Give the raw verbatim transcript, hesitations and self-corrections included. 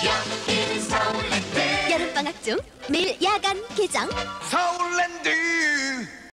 여기는 서울랜드. 여름방학 중 매일 야간 개장. 서울랜드